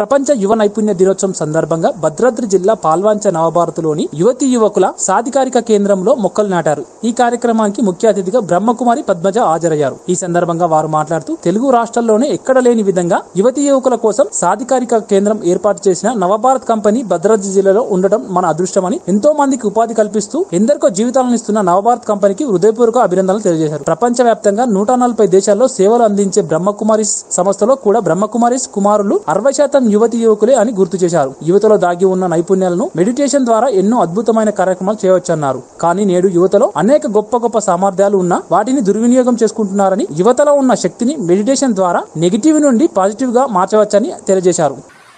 ప్రపంచ యువ నైపుణ్య దినోత్సవం సందర్భంగా భద్రాద్రి జిల్లా పాల్వంచ నవభారత్లోని యువతీ యువకుల సాధికారిక కేంద్రంలో మొక్కలు నాటారు. ఈ కార్యక్రమానికి ముఖ్య అతిథిగా బ్రహ్మకుమారి పద్మజ హాజరయ్యారు. ఈ సందర్భంగా వారు మాట్లాడుతూ తెలుగు రాష్ట్రాల్లోనే ఎక్కడ లేని విధంగా యువతీ యువకుల కోసం సాధికారిక కేంద్రం ఏర్పాటు చేసిన నవభారత్ కంపెనీ భద్రాద్రి జిల్లాలో ఉండడం మన అదృష్టమని, ఎంతో మందికి ఉపాధి కల్పిస్తూ ఎందరికో జీవితాలను ఇస్తున్న నవభారత్ కంపెనీకి హృదయపూర్వక అభినందనలు తెలియజేశారు. ప్రపంచ వ్యాప్తంగా 140 దేశాల్లో సేవలు అందించే బ్రహ్మకుమారిస్ సంస్థలో కూడా బ్రహ్మకుమారిస్ కుమారులు 60% యువతి యువకులే అని గుర్తు చేశారు. యువతలో దాగి ఉన్న నైపుణ్యాలను మెడిటేషన్ ద్వారా ఎన్నో అద్భుతమైన కార్యక్రమాలు చేయవచ్చన్నారు. కానీ నేడు యువతలో అనేక గొప్ప సామర్థ్యాలు ఉన్నా వాటిని దుర్వినియోగం చేసుకుంటున్నారని, యువతలో ఉన్న శక్తిని మెడిటేషన్ ద్వారా నెగిటివ్ నుండి పాజిటివ్ గా మార్చవచ్చని తెలియజేశారు.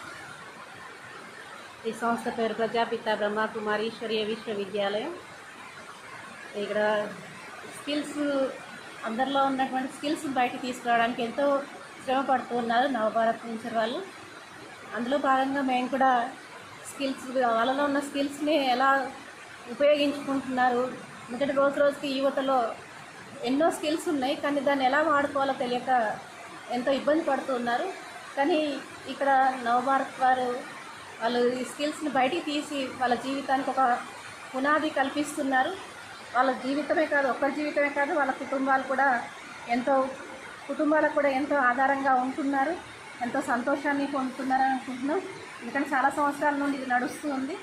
ఈ సంస్థ పేరు ప్రజాపిత బ్రహ్మకుమారి ఈశ్వరీయ విశ్వవిద్యాలయం. ఇక్కడ స్కిల్స్, అందరిలో ఉన్నటువంటి స్కిల్స్ బయట తీసుకురావడానికి ఎంతో శ్రమ పడుతూ ఉన్నారు నవభారత్ నుంచి వాళ్ళు. అందులో భాగంగా మేము కూడా స్కిల్స్, వాళ్ళలో ఉన్న స్కిల్స్ని ఎలా ఉపయోగించుకుంటున్నారు. ఎందుకంటే రోజుకి యువతలో ఎన్నో స్కిల్స్ ఉన్నాయి, కానీ దాన్ని ఎలా వాడుకోవాలో తెలియక ఎంతో ఇబ్బంది పడుతూ ఉన్నారు. కానీ ఇక్కడ నవభారత్ వాళ్ళు ఈ స్కిల్స్ని బయటికి తీసి వాళ్ళ జీవితానికి ఒక పునాది కల్పిస్తున్నారు. వాళ్ళ జీవితమే కాదు, ఒక్కరి జీవితమే కాదు, వాళ్ళ కుటుంబాలకు కూడా ఎంతో ఆధారంగా ఉంటున్నారు, ఎంతో సంతోషాన్ని పొందుతున్నారని అనుకుంటున్నాం. ఎందుకంటే చాలా సంవత్సరాల నుండి ఇది నడుస్తూ ఉంది.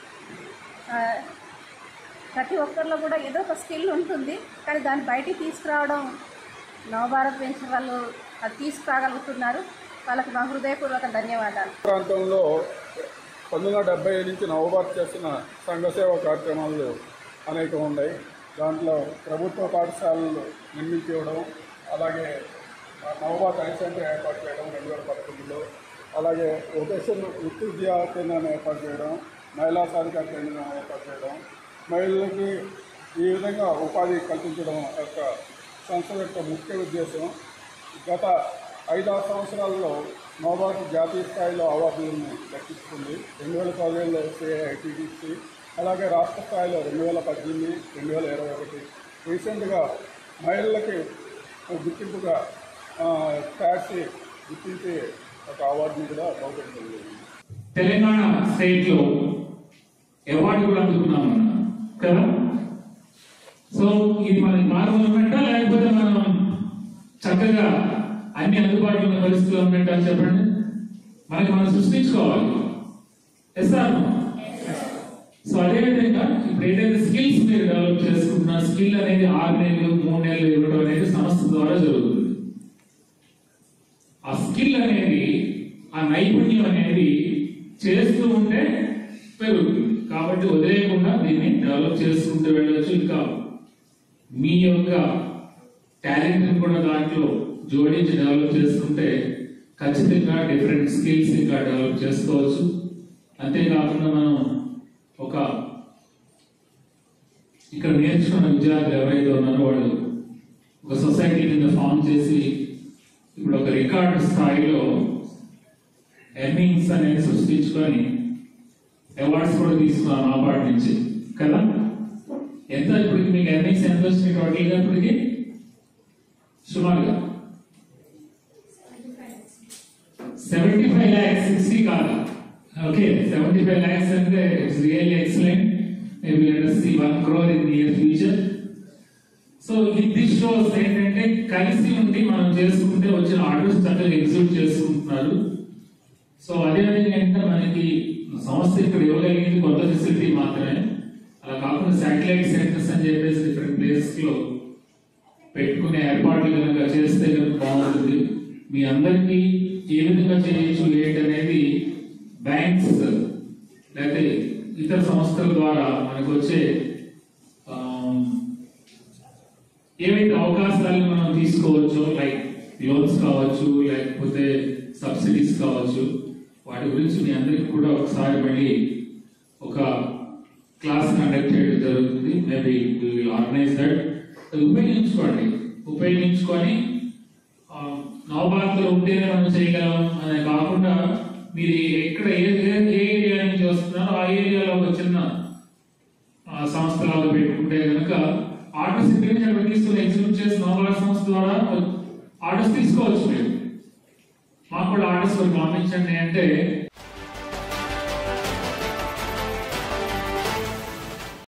ప్రతి ఒక్కరిలో కూడా ఏదో ఒక స్కిల్ ఉంటుంది, కానీ దాన్ని బయటికి తీసుకురావడం నవభారత్ వెంచర్ వాళ్ళు అది తీసుకురాగలుగుతున్నారు. వాళ్ళకి మా హృదయపూర్వక ధన్యవాదాలు. ప్రాంతంలో 1970 నుంచి నవభారత్ చేస్తున్న సంఘసేవ కార్యక్రమాలు అనేకం ఉన్నాయి. దాంట్లో ప్రభుత్వ పాఠశాలలు నిర్మించి ఇవ్వడం, అలాగే నవభారత్ ఐ సెంటర్ ఏర్పాటు చేయడం 2011లో, అలాగే వొకేషన్ వృత్తి విద్యా కేంద్రాన్ని ఏర్పాటు చేయడం, మహిళా సాధికార కేంద్రాన్ని ఏర్పాటు చేయడం, మహిళలకి ఈ విధంగా ఉపాధి కల్పించడం యొక్క సంస్థ యొక్క ముఖ్య ఉద్దేశం. గత 5-6 సంవత్సరాల్లో నవభారత్ జాతీయ స్థాయిలో అవార్డులను దక్కించుకుంది. 2015లో CIITDC, అలాగే రాష్ట్ర స్థాయిలో 2018, 2021. రీసెంట్గా మహిళలకి గుర్తింపుగా ట్యాక్సీ గుర్తించి ఒక అవార్డుని కూడా బహుకరించింది. తెలంగాణ స్టేట్లో అవార్డు కూడా అందుకున్నాం మనం కదా. సో ఇది మనకి మార్గం ఉన్నట్ట, లేకపోతే మనం చక్కగా అన్ని అందుబాటులో ఉన్న పరిస్థితులు ఉన్నట్టు అని చెప్పండి. మనకి మనం సృష్టించుకోవాలి. ఎస్ఆర్ సో అదేవిధంగా ఇప్పుడు ఏదైతే స్కిల్స్ మీరు డెవలప్ చేసుకుంటున్నారు, స్కిల్ అనేది 6 నెలలు 3 నెలలు ఇవ్వడం అనేది సంస్థ ద్వారా జరుగుతుంది. ఆ స్కిల్ అనేది, ఆ నైపుణ్యం అనేది చేస్తూ ఉంటే పెరుగుతుంది. కాబట్టి వదిలేయకుండా దీన్ని డెవలప్ చేసుకుంటూ వెళ్ళవచ్చు. ఇంకా మీ యొక్క టాలెంట్ కూడా దాంట్లో జోడించి డెవలప్ చేసుకుంటే ఖచ్చితంగా డిఫరెంట్ స్కిల్స్ ఇంకా డెవలప్ చేసుకోవచ్చు. అంతేకాకుండా మనం ఇక్కడ నేర్చుకున్న విద్యార్థులు ఎవరైతే ఉన్నారో వాళ్ళు ఒక సొసైటీ కింద ఫామ్ చేసి ఇప్పుడు ఒక రికార్డ్ స్థాయిలో ఎర్నింగ్స్ అనేది సృష్టించుకొని అవార్డ్స్ కూడా తీసుకున్నాం ఆ పార్ట్ నుంచి కదా. ఎంత ఇప్పటికి మీకు ఎర్నింగ్స్ ఎంత వచ్చినాయి టోటల్గా? ఇప్పటికి సుమారుగా 75 lakhs, 60 కాదు. ఓకే, 75 lakhs అంటే it's really excellent. Maybe let us see 1 crore in the near future. So this shows ఏంటంటే కలిసి ఉండి మనం చేసుకుంటే వచ్చిన ఆర్డర్స్ చక్కగా ఎగ్జిక్యూట్ చేసుకుంటున్నారు. సో అదేవిధంగా ఏంటంటే మనకి సంస్థ ఇక్కడ ఇవ్వగలిగింది కొత్త ఫెసిలిటీ మాత్రమే. అలా కాకుండా శాటిలైట్ సెంటర్స్ అని చెప్పేసి డిఫరెంట్ ప్లేసెస్ లో పెట్టుకునే ఏర్పాట్లు కనుక చేస్తే కనుక బాగుంటుంది. మీ అందరికీ ఏ విధంగా చేయొచ్చు ఏంటనేది బ్యాంక్స్ లేకపోతే ఇతర సంస్థల ద్వారా మనకు వచ్చే ఏవైతే అవకాశాలను మనం తీసుకోవచ్చో, లైక్ లోన్స్ కావచ్చు, లేకపోతే సబ్సిడీస్ కావచ్చు, వాటి గురించి మీ అందరికీ కూడా ఒకసారి మళ్ళీ ఒక క్లాస్ కండక్ట్ చేయడం జరుగుతుంది. Maybe we will organise that. ఉపయోగించుకొని నవభారత్లో ఉంటేనే మనం చేయగలం అనే కాకుండా మీరు ఎక్కడ ఏ ఏరియా నుంచి వస్తున్నారో ఆ ఏరియాలో ఒక చిన్న సంస్థలాగా పెట్టుకుంటే కనుక ఆర్డర్స్ ఇక్కడ నుంచి అక్కడ తీసుకుని ఎగ్జిక్యూట్ చేసి నవభారత్ సంస్థ ద్వారా ఆర్డర్స్ తీసుకోవచ్చు. మీరు మాకు కూడా ఆర్డర్స్ పంపించండి అంటే